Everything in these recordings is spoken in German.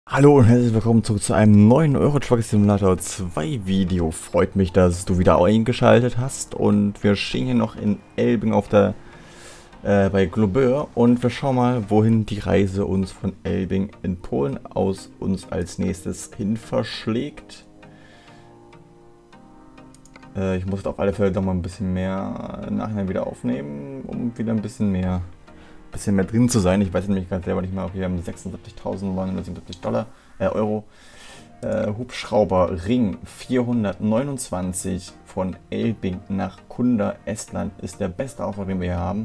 Hallo und herzlich willkommen zurück zu einem neuen Euro Truck Simulator 2 Video. Freut mich, dass du wieder eingeschaltet hast und wir stehen hier noch in Elbing auf der bei Globeur und wir schauen mal, wohin die Reise uns von Elbing in Polen aus uns als nächstes hin verschlägt. Ich muss auf alle Fälle noch mal ein bisschen mehr nachher wieder aufnehmen, um wieder ein bisschen mehr drin zu sein. Ich weiß nämlich gerade selber nicht mehr, okay, wir haben 76.977 Euro. Hubschrauber Ring 429 von Elbing nach Kunda, Estland ist der beste Auftrag, den wir hier haben.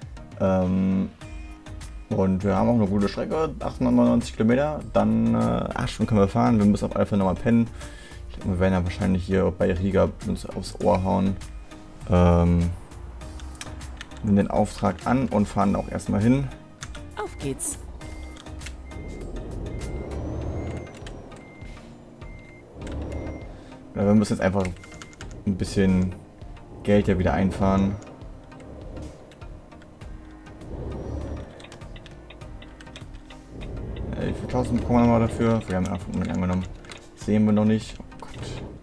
Und wir haben auch eine gute Strecke, 899 Kilometer, dann 8 Stunden können wir fahren. Wir müssen auf alle Fälle nochmal pennen. Ich denke, wir werden ja wahrscheinlich hier bei Riga uns aufs Ohr hauen. Nehmen den Auftrag an und fahren auch erstmal hin. Auf geht's. Ja, wir müssen jetzt einfach ein bisschen Geld ja wieder einfahren. Wie viel 1000 bekommen wir nochmal dafür? Wir haben einfach nicht angenommen. Sehen wir noch nicht. Oh Gott.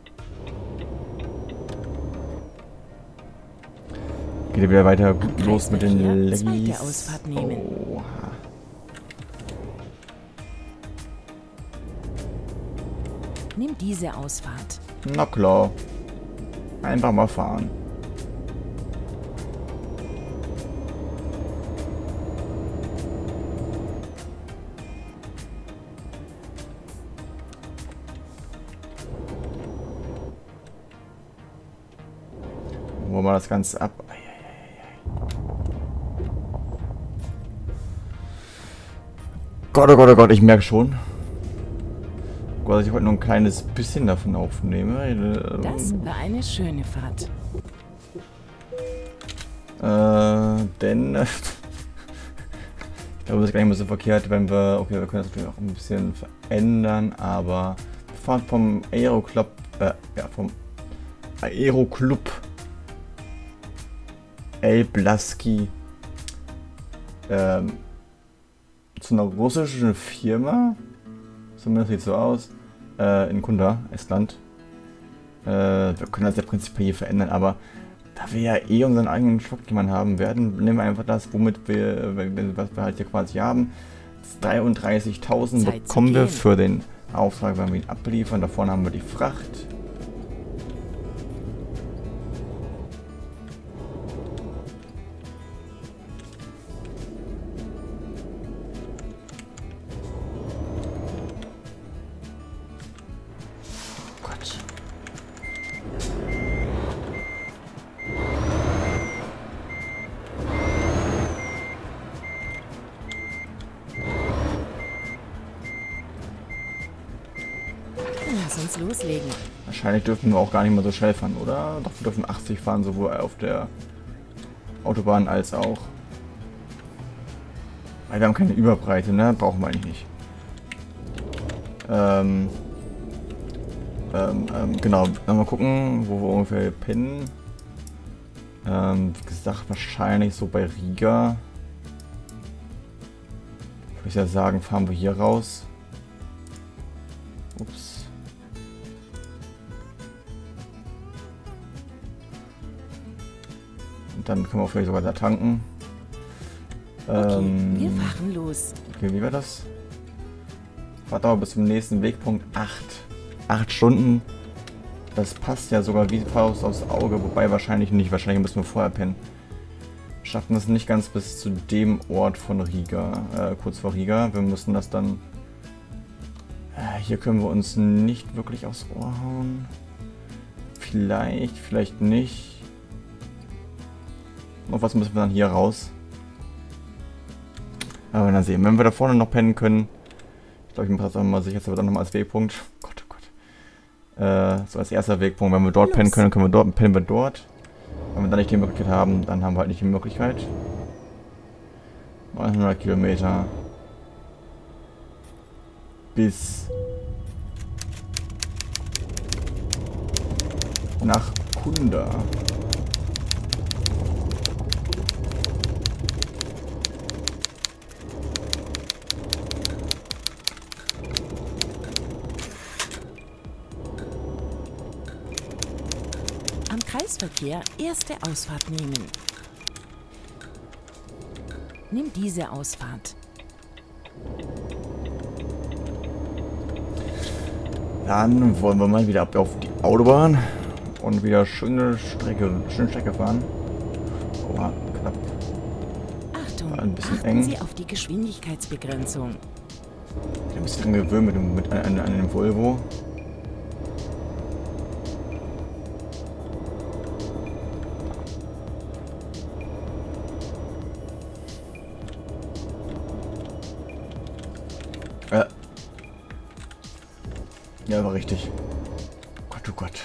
Geht wieder weiter los mit den Leggies. Ausfahrt nehmen. Oha. Nimm diese Ausfahrt. Na klar. Einfach mal fahren. Wo wir das Ganze ab. Gott, oh Gott, oh Gott, ich merke schon, dass ich heute nur ein kleines bisschen davon aufnehme. Das war eine schöne Fahrt. Denn ich glaube, das ist gar nicht mehr so verkehrt, wenn wir, okay, wir können das natürlich auch ein bisschen verändern, aber wir fahren vom Aeroclub, vom Aeroclub Elblaski zu einer russischen Firma, zumindest sieht es so aus, in Kunda, Estland. Wir können das ja prinzipiell hier verändern, aber da wir ja eh unseren eigenen Truck haben werden, nehmen wir einfach das, womit was wir halt hier quasi haben. 33.000 bekommen wir für den Auftrag, wenn wir ihn abliefern. Da vorne haben wir die Fracht. Lass uns loslegen. Wahrscheinlich dürfen wir auch gar nicht mehr so schnell fahren, oder? Doch, wir dürfen 80 fahren, sowohl auf der Autobahn als auch. Weil wir haben keine Überbreite, ne? Brauchen wir eigentlich nicht. Genau, mal gucken, wo wir ungefähr pinnen. Wie gesagt, wahrscheinlich so bei Riga. Würde ich ja sagen, fahren wir hier raus. Ups. Und dann können wir vielleicht sogar da tanken. Okay, wir fahren los. Okay, wie war das? Fahrtdauer bis zum nächsten Wegpunkt 8 Stunden. Das passt ja sogar wie Faust aufs Auge, wobei wahrscheinlich nicht. Wahrscheinlich müssen wir vorher pennen. Wir schaffen das nicht ganz bis zu dem Ort von Riga, kurz vor Riga. Wir müssen das dann... hier können wir uns nicht wirklich aufs Ohr hauen. Vielleicht, vielleicht nicht. Auf was müssen wir dann hier raus? Aber dann sehen, wenn wir da vorne noch pennen können. Ich glaube, ich mache das auch mal sicher, dass wir dann nochmal als Wegpunkt. Gott, oh Gott. So als erster Wegpunkt. Wenn wir dort pennen können, können wir dort, pennen wir dort. Wenn wir dann nicht die Möglichkeit haben, dann haben wir halt nicht die Möglichkeit. 900 Kilometer. Bis nach Kunda. Kreisverkehr erste Ausfahrt nehmen. Nimm diese Ausfahrt. Dann wollen wir mal wieder ab auf die Autobahn und wieder schöne Strecke fahren. Oha, knapp. Achtung, Ein bisschen achten eng. Sie auf die Geschwindigkeitsbegrenzung. Ich bin ein bisschen dran gewöhnt mit einem Volvo. Ja, war richtig. Gott, oh Gott.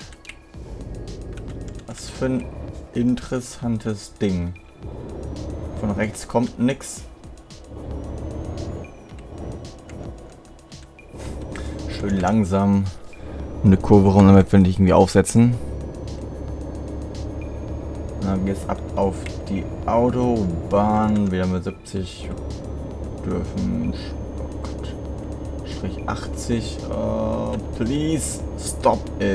Was für ein interessantes Ding. Von rechts kommt nix. Schön langsam eine Kurve rum, damit wir nicht irgendwie aufsetzen. Dann geht's ab auf die Autobahn. Wieder mit 70 dürfen. Oh Gott. Strich 80. Please stop it.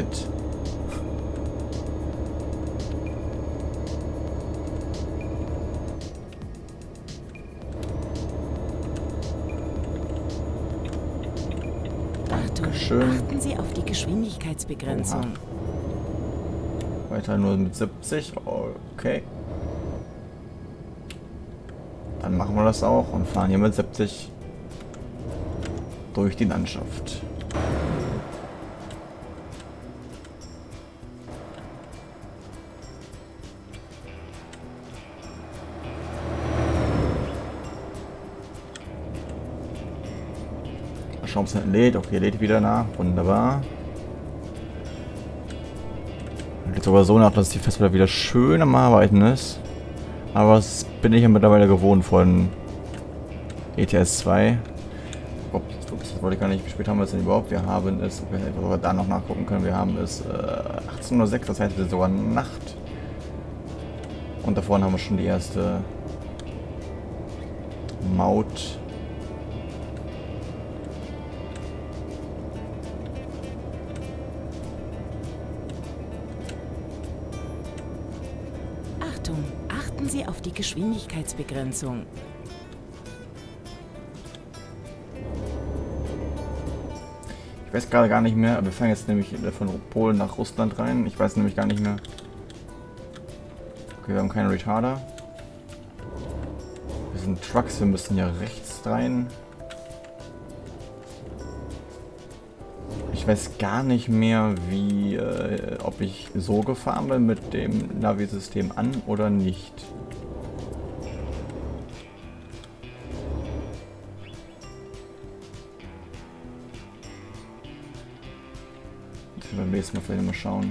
Schön. Achten Sie auf die Geschwindigkeitsbegrenzung. Oha. Weiter nur mit 70. Okay. Dann machen wir das auch und fahren hier mit 70 durch die Landschaft. Mal schauen, ob es nicht lädt. Okay, lädt wieder nach. Wunderbar. Lädt sogar so nach, dass die Festplatte wieder schön am Arbeiten ist. Aber das bin ich ja mittlerweile gewohnt von ETS 2. Das wollte ich gar nicht gespielt haben, was denn überhaupt. Wir haben es, okay, wo wir da noch nachgucken können, wir haben es 18:06 Uhr, das heißt, es ist sogar Nacht. Und davor haben wir schon die erste Maut. Achtung, achten Sie auf die Geschwindigkeitsbegrenzung. Ich weiß gerade gar nicht mehr, wir fahren jetzt nämlich von Polen nach Russland rein. Ich weiß nämlich gar nicht mehr. Okay, wir haben keinen Retarder. Wir sind Trucks, wir müssen ja rechts rein. Ich weiß gar nicht mehr, wie, ob ich so gefahren bin mit dem Navi-System an oder nicht. Beim nächsten Mal vielleicht mal schauen.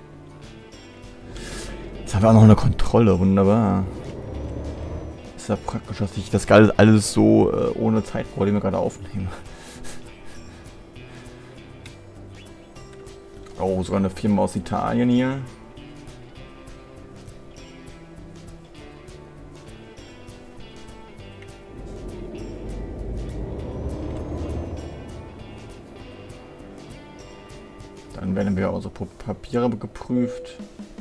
Jetzt haben wir auch noch eine Kontrolle, wunderbar. Ist ja praktisch, dass ich das alles so ohne Zeitprobleme gerade aufnehme. Oh, sogar eine Firma aus Italien hier. Dann werden wir unsere Papiere geprüft.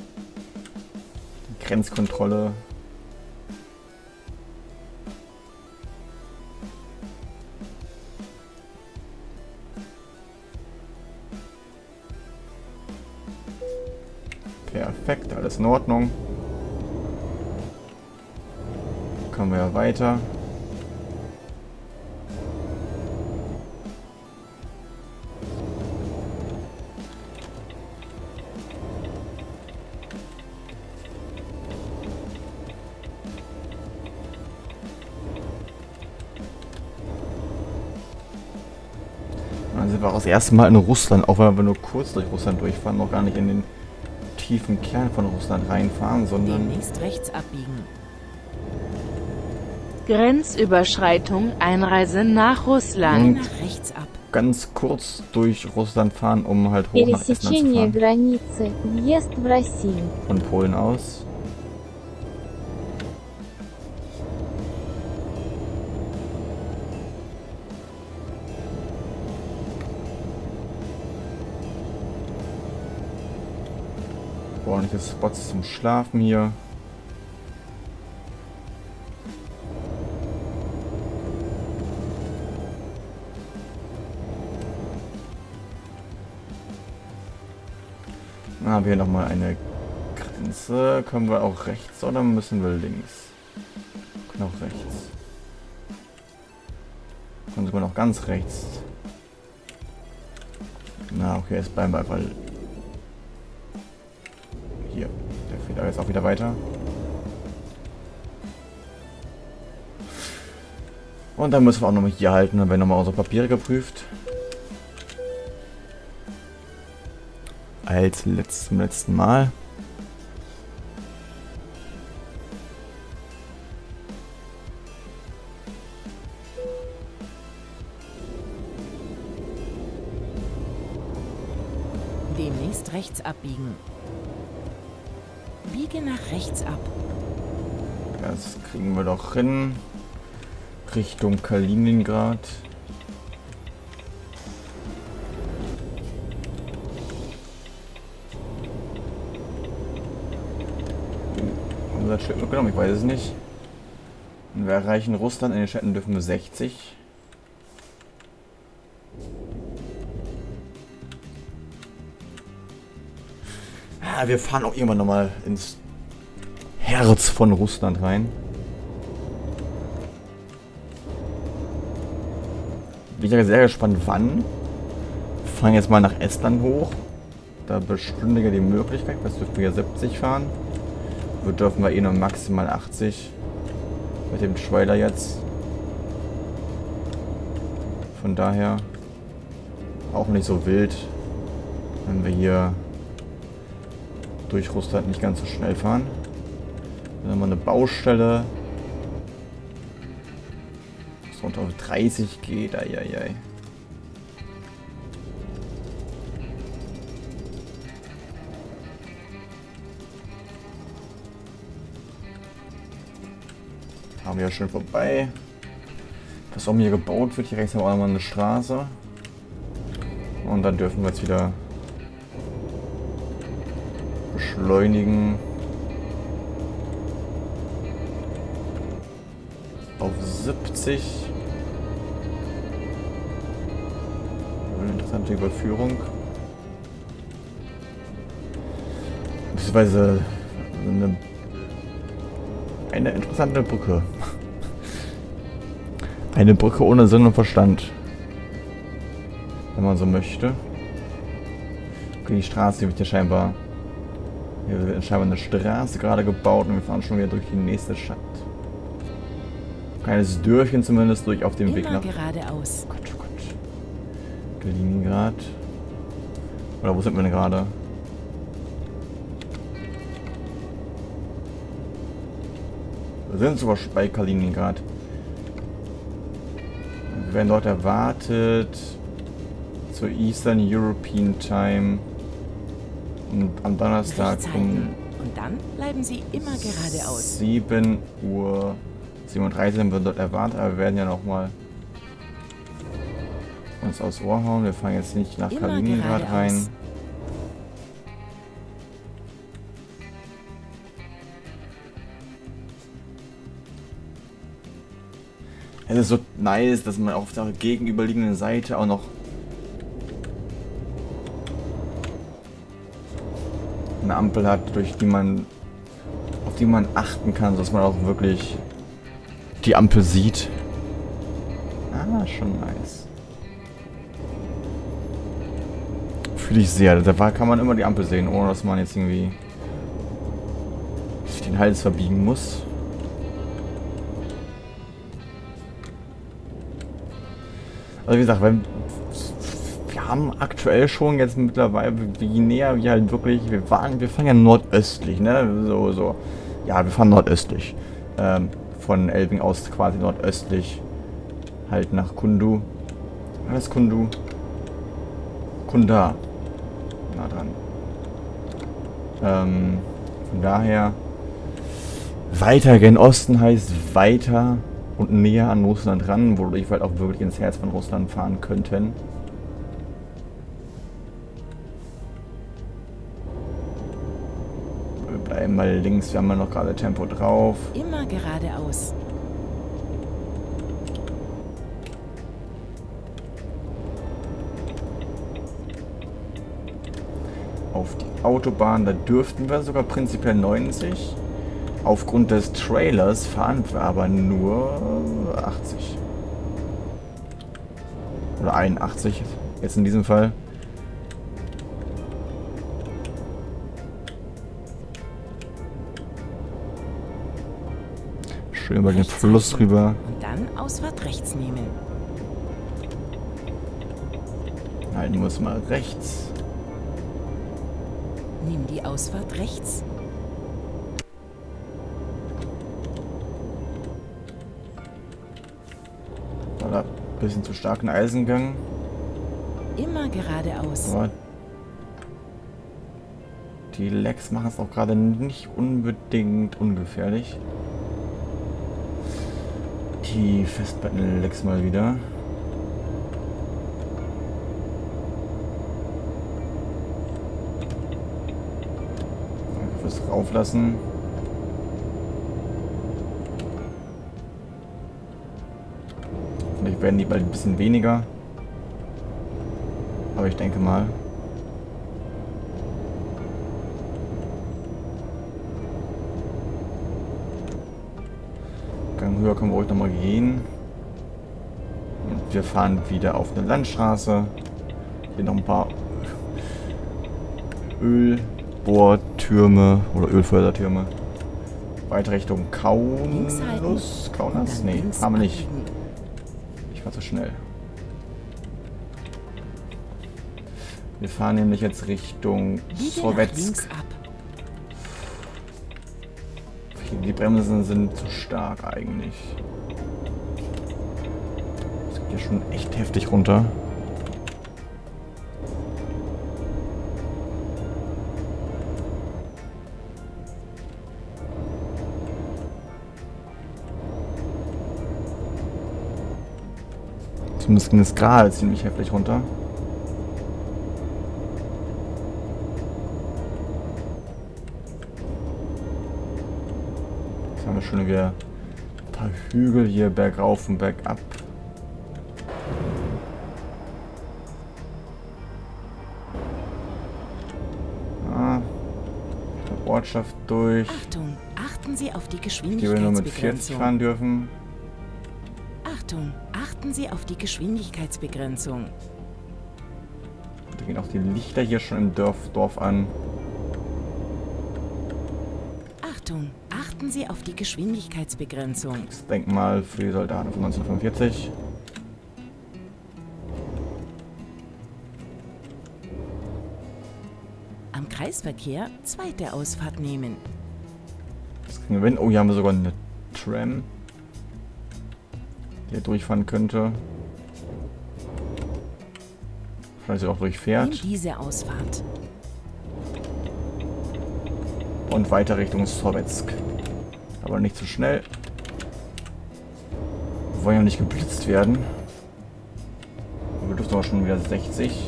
Die Grenzkontrolle. Perfekt, alles in Ordnung. Kommen wir ja weiter. Dann sind wir auch das erste Mal in Russland, auch wenn wir nur kurz durch Russland durchfahren, noch gar nicht in den tiefen Kern von Russland reinfahren, sondern Demnächst rechts abbiegen. Grenzüberschreitung, Einreise nach Russland. Nach rechts ab. ganz kurz durch Russland fahren, um halt hoch nach Estland zu Пересечение fahren. границы. Въезд в Россию. Von Polen aus. ordentliche Spots zum Schlafen hier. Dann haben wir hier nochmal eine Grenze. Können wir auch rechts oder müssen wir links? Wir können auch rechts. Können sogar noch ganz rechts. Na okay, jetzt bleiben wir einfach hier. Der fährt aber jetzt auch wieder weiter. Und dann müssen wir auch nochmal hier halten, dann werden nochmal unsere Papiere geprüft. Als zum letzten Mal. Demnächst rechts abbiegen. Biege nach rechts ab. Das kriegen wir doch hin. Richtung Kaliningrad. Haben wir das Schild mitgenommen? Ich weiß es nicht. Und wir erreichen Russland. In den Städten dürfen wir 60. Ja, wir fahren auch irgendwann nochmal ins Herz von Russland rein. Bin ich ja sehr gespannt, wann. Wir fahren jetzt mal nach Estland hoch. Da bestünde ja die Möglichkeit, was dürfen wir 70 fahren. Wir dürfen wir eh nur maximal 80. Mit dem Trailer jetzt. Von daher auch nicht so wild, wenn wir hier durch Russland nicht ganz so schnell fahren. Dann haben wir eine Baustelle. Was runter auf 30 geht. Eieiei. Haben wir ja schon vorbei. Was auch hier gebaut wird. Hier rechts haben wir auch nochmal eine Straße. Und dann dürfen wir jetzt wieder beschleunigen auf 70. Eine interessante Überführung. Beziehungsweise eine interessante Brücke. Eine Brücke ohne Sinn und Verstand. Wenn man so möchte. Okay, die Straße wird ja scheinbar. Hier wird scheinbar eine Straße gerade gebaut und wir fahren schon wieder durch die nächste Stadt. Kleines Dörfchen zumindest durch auf dem Weg nach. Geradeaus. Gott, oh Gott. Kaliningrad. Oder wo sind wir denn gerade? Wir sind sogar bei Kaliningrad. Wir werden dort erwartet zur Eastern European Time. Und am Donnerstag um und dann bleiben Sie immer geradeaus. 7:37 Uhr sind wir dort erwartet, aber wir werden ja nochmal uns aufs Ohr hauen. Wir fahren jetzt nicht nach Immer Kaliningrad geradeaus rein. Es ist so nice, dass man auf der gegenüberliegenden Seite auch noch eine Ampel hat, auf die man achten kann, sodass man auch wirklich die Ampel sieht. Ah, schon nice. Fühle ich sehr. Da kann man immer die Ampel sehen, ohne dass man jetzt irgendwie sich den Hals verbiegen muss. Also wie gesagt, wir haben aktuell schon jetzt mittlerweile, je näher wir halt wirklich, wir fahren ja nordöstlich, ne? So. Ja, wir fahren nordöstlich. Von Elbing aus quasi nordöstlich. Halt nach Kundu. Was ist Kundu? Kunda. Nah dran. Von daher weiter gen Osten heißt weiter und näher an Russland ran, wodurch wir halt auch wirklich ins Herz von Russland fahren könnten. Einmal links, wir haben ja noch gerade Tempo drauf. Immer geradeaus. Auf die Autobahn, da dürften wir sogar prinzipiell 90. Aufgrund des Trailers fahren wir aber nur 80. Oder 81, jetzt in diesem Fall. Schön über den Fluss rüber. Und dann Ausfahrt rechts nehmen. Halten wir uns mal rechts. Nimm die Ausfahrt rechts. Oder ein bisschen zu starken Eisengang. Immer geradeaus. Aber die Lecks machen es auch gerade nicht unbedingt ungefährlich. Die Festplatten-Lecks mal wieder. Danke fürs Rauflassen. Vielleicht werden die bald ein bisschen weniger. Aber ich denke mal. Gang höher können wir ruhig nochmal gehen. Und wir fahren wieder auf eine Landstraße. Hier noch ein paar Ölbohrtürme oder Ölfördertürme. Weiter Richtung Links halten. Kaunas? Kaunas? Und dann Nee, links haben wir nicht. abbiegen. Ich war zu schnell. Wir fahren nämlich jetzt Richtung Biege nach Sowetsk. links ab. Die Bremsen sind zu stark eigentlich. Das geht ja schon echt heftig runter. Zumindest ging es gerade ziemlich heftig runter. Jetzt haben wir schon wieder ein paar Hügel hier bergauf und bergab. Ah, der Ortschaft durch, Achtung, achten Sie auf die die wir nur mit 40 Geschwindigkeitsbegrenzung. fahren dürfen. Achtung, achten Sie auf die Geschwindigkeitsbegrenzung. Da gehen auch die Lichter hier schon im Dorf an. Achtung, achten Sie auf die Geschwindigkeitsbegrenzung. Das Denkmal für die Soldaten von 1945. Am Kreisverkehr zweite Ausfahrt nehmen. Das kriegen wir hin. Oh, hier haben wir sogar eine Tram, die hier durchfahren könnte. Vielleicht sie auch Nimm durchfährt. diese Ausfahrt. Und weiter Richtung Sowetsk. Aber nicht zu schnell. Wir wollen ja nicht geblitzt werden. Wir dürfen aber schon wieder 60.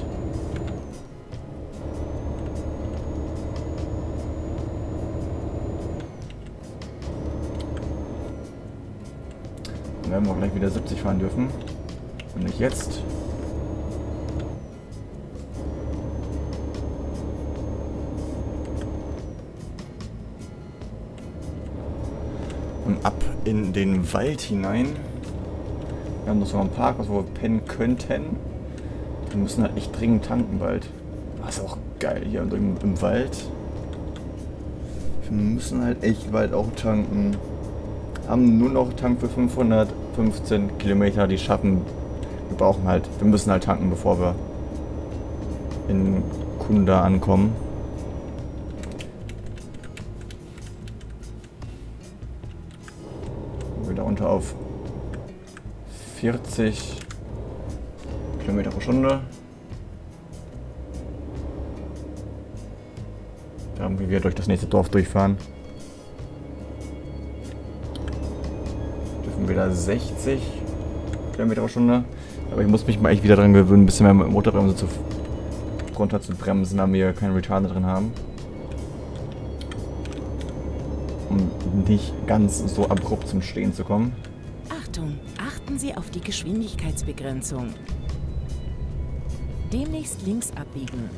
Dann werden wir auch gleich wieder 70 fahren dürfen. Und nicht jetzt. Und ab in den Wald hinein. Wir haben noch so einen Park, wo wir pennen könnten. Wir müssen halt echt dringend tanken bald. Das ist auch geil hier im Wald. Wir müssen halt echt bald auch tanken. Haben nur noch Tank für 515 Kilometer, die schaffen. Wir müssen halt tanken, bevor wir in Kunda ankommen. Wieder runter auf 40 Kilometer pro Stunde. Da haben wir wieder durch das nächste Dorf durchfahren. Dürfen wieder 60 Kilometer pro Stunde. Aber ich muss mich mal echt wieder dran gewöhnen, ein bisschen mehr mit der Motorbremse runter zu bremsen, da wir keinen Retarder drin haben. um nicht ganz so abrupt zum Stehen zu kommen. Achtung, achten Sie auf die Geschwindigkeitsbegrenzung. Demnächst links abbiegen.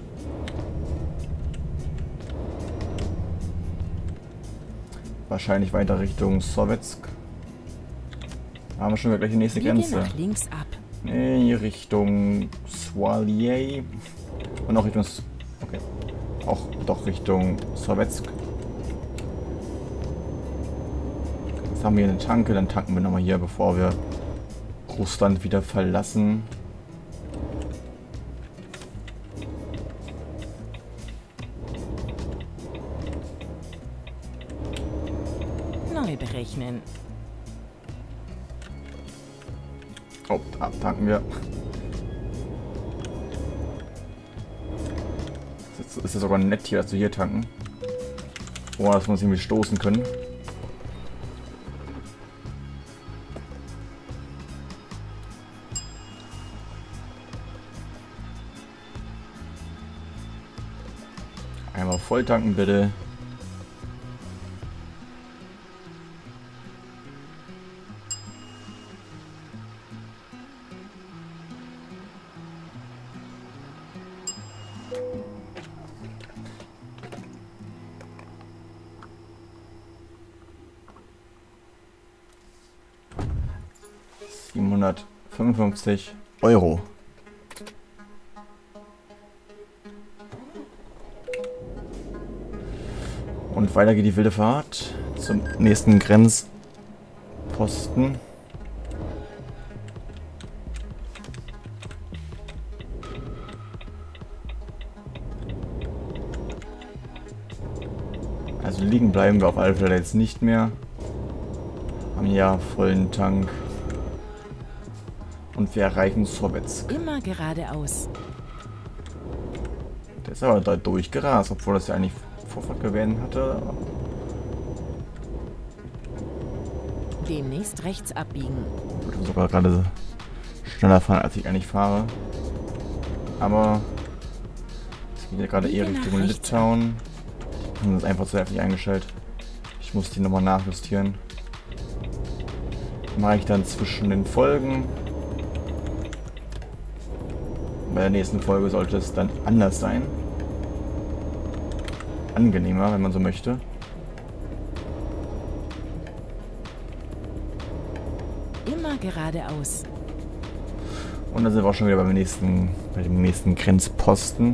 Wahrscheinlich weiter Richtung Sowetsk. Haben wir schon wieder gleich die nächste Biege Grenze. nach links ab. Nee, Richtung Swalje. Und auch Richtung... Okay. Auch doch Richtung Sowetsk. Jetzt haben wir hier eine Tanke. Dann tanken wir nochmal hier, bevor wir Russland wieder verlassen. Neu berechnen. Oh, da tanken wir. Ist ja sogar nett hier, dass wir hier tanken. Oh, dass wir uns irgendwie stoßen können. Einmal voll tanken, bitte. €755. Und weiter geht die wilde Fahrt zum nächsten Grenzposten. Also liegen bleiben wir auf alle Fälle jetzt nicht mehr. Haben ja vollen Tank. Und wir erreichen Sowetsk. Immer geradeaus. Der ist aber da durchgerast, obwohl das ja eigentlich Vorfahrt gewählt hatte. Demnächst rechts abbiegen. Ich würde sogar gerade schneller fahren, als ich eigentlich fahre. Aber es geht ja gerade eher Richtung Litauen. Und das ist einfach zu heftig eingestellt. Ich muss die nochmal nachjustieren. Mache ich dann zwischen den Folgen. Bei der nächsten Folge sollte es dann anders sein. Angenehmer, wenn man so möchte. Immer geradeaus. Und dann sind wir auch schon wieder bei dem nächsten Grenzposten.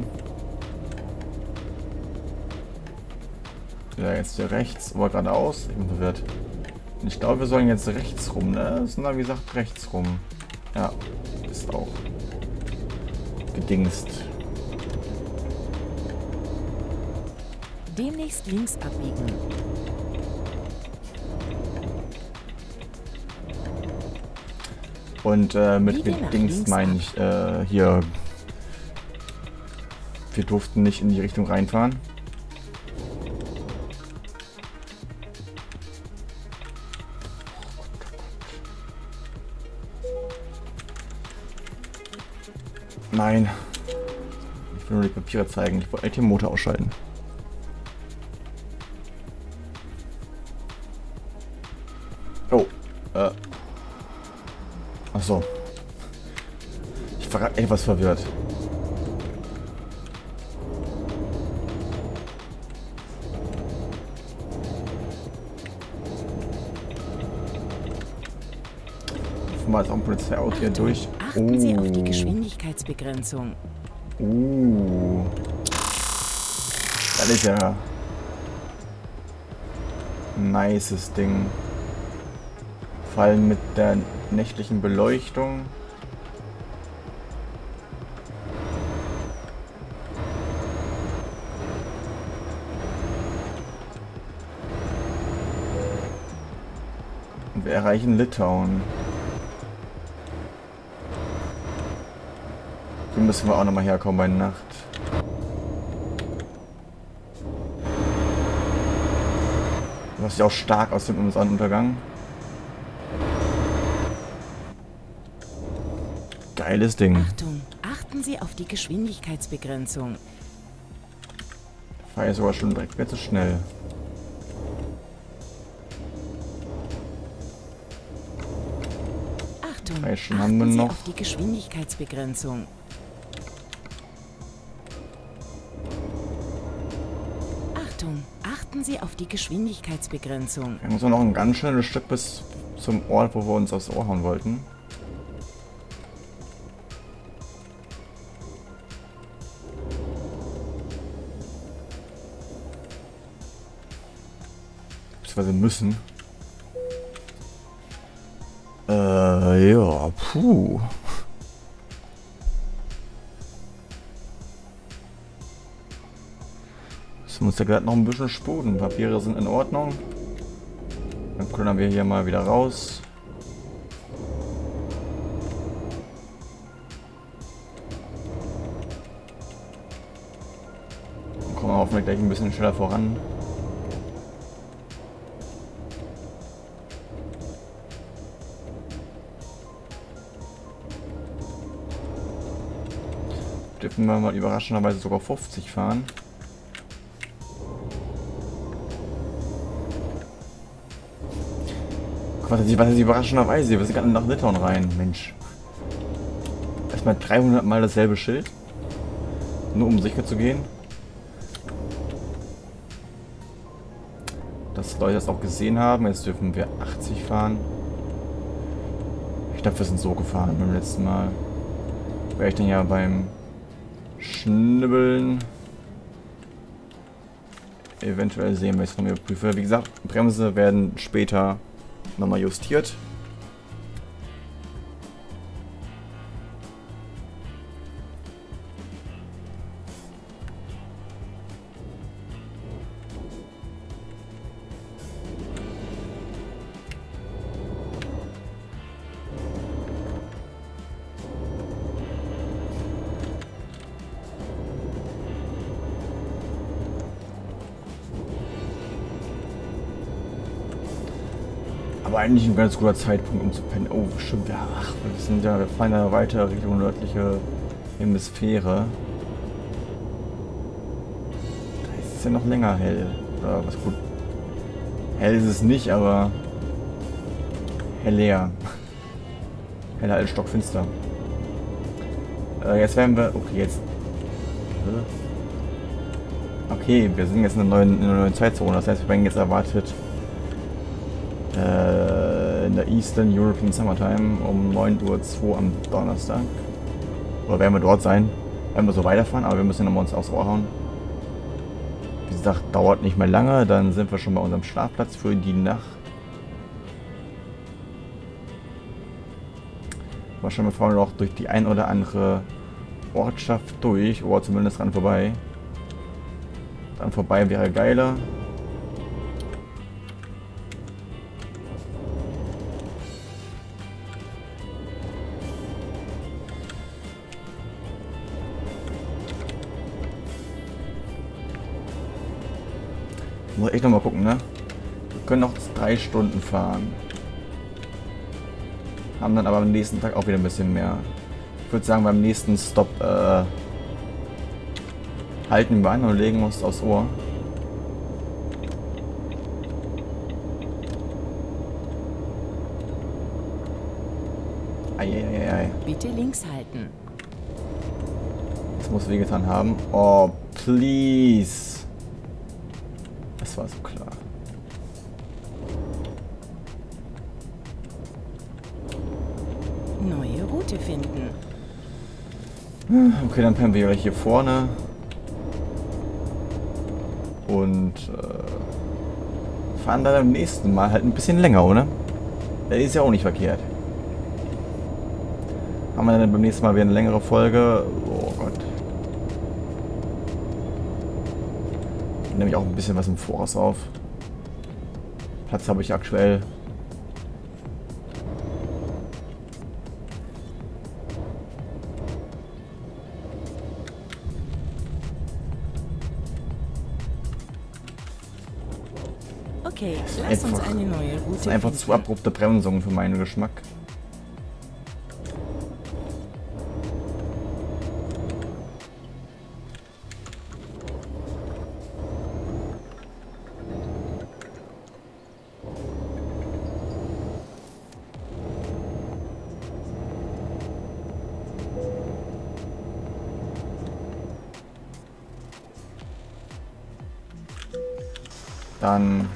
Ja, jetzt hier rechts, aber geradeaus. Ich bin verwirrt. Ich glaube, wir sollen jetzt rechts rum, ne? Das ist dann, wie gesagt, rechts rum. Ja, ist auch gedingst. Demnächst links abbiegen. Und mit gedingst meine ich hier. Wir durften nicht in die Richtung reinfahren. Nein. Ich will nur die Papiere zeigen. Ich wollte eigentlich den Motor ausschalten. Oh. Ach so. Ich war gerade etwas verwirrt. Mal jetzt auch ein Polizeiauto hier durch. Achten Sie auf die Geschwindigkeitsbegrenzung. Das ist ja ein nices Ding. Vor allem mit der nächtlichen Beleuchtung. Und wir erreichen Litauen. Hier müssen wir auch nochmal herkommen bei Nacht. Du hast ja auch stark aus dem Sonnenuntergang. Geiles Ding. Achtung, achten Sie auf die Geschwindigkeitsbegrenzung. Ich fahre ja sogar schon direkt wieder zu schnell. Achtung, 3 Stunden haben wir achten Sie noch. auf die Geschwindigkeitsbegrenzung. Achtung, achten Sie auf die Geschwindigkeitsbegrenzung. Wir haben so noch ein ganz schönes Stück bis zum Ort, wo wir uns aufs Ohr hauen wollten. Beziehungsweise müssen. Ja, puh. Das muss ja gerade noch ein bisschen sputen. Papiere sind in Ordnung. Dann können wir hier mal wieder raus. Dann kommen wir hoffentlich gleich ein bisschen schneller voran. Dürfen wir mal überraschenderweise sogar 50 fahren. Was ist überraschenderweise? Wir sind gerade nach Litauen rein, Mensch. Erstmal 300 Mal dasselbe Schild. Nur um sicher zu gehen. Dass Leute das auch gesehen haben. Jetzt dürfen wir 80 fahren. Ich glaube, wir sind so gefahren beim letzten Mal. Wäre ich dann ja beim Schnibbeln eventuell sehen, wenn ich es von mir prüfe. Wie gesagt, Bremse werden später nochmal justiert. Aber eigentlich ein ganz guter Zeitpunkt, um zu pennen. Oh, stimmt. Ja, ach, wir fahren ja weiter Richtung nördliche Hemisphäre. Da ist es ja noch länger hell. Oder was gut. Hell ist es nicht, aber heller. Heller als stockfinster. Jetzt werden wir. Okay, jetzt. Okay, wir sind jetzt in einer neuen Zeitzone. Das heißt, wir werden jetzt erwartet. In der Eastern European Summertime um 9:02 Uhr am Donnerstag. Oder werden wir dort sein? Werden wir so weiterfahren, aber wir müssen nochmal uns aufs Ohr hauen. Wie gesagt, dauert nicht mehr lange, dann sind wir schon bei unserem Schlafplatz für die Nacht. Wahrscheinlich fahren wir auch durch die ein oder andere Ortschaft durch, oder zumindest dran vorbei. Dran vorbei wäre geiler. Muss echt nochmal gucken, ne? Wir können noch 3 Stunden fahren. Haben dann aber am nächsten Tag auch wieder ein bisschen mehr. Ich würde sagen, beim nächsten Stop halten wir an und legen uns aufs Ohr. Eieiei. Bitte links halten. Das muss wehgetan haben. Oh, please. Das war so klar. Neue Route finden. Okay, dann pennen wir gleich hier vorne. Und fahren dann beim nächsten Mal halt ein bisschen länger, oder? Das ist ja auch nicht verkehrt. Haben wir dann beim nächsten Mal wieder eine längere Folge? Oh Gott. Nehme ich auch ein bisschen was im Voraus auf. Platz habe ich aktuell. Okay, lass uns eine neue Route Das sind einfach finden. zu abrupte Bremsungen für meinen Geschmack. dann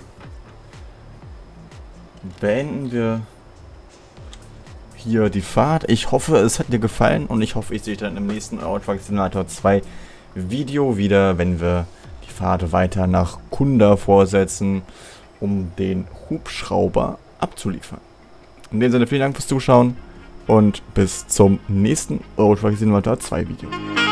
beenden wir hier die Fahrt. Ich hoffe, es hat dir gefallen und ich hoffe, ich sehe dich dann im nächsten Euro Truck Simulator 2 Video wieder, wenn wir die Fahrt weiter nach Kunda vorsetzen, um den Hubschrauber abzuliefern. In dem Sinne vielen Dank fürs Zuschauen und bis zum nächsten Euro Truck Simulator 2 Video.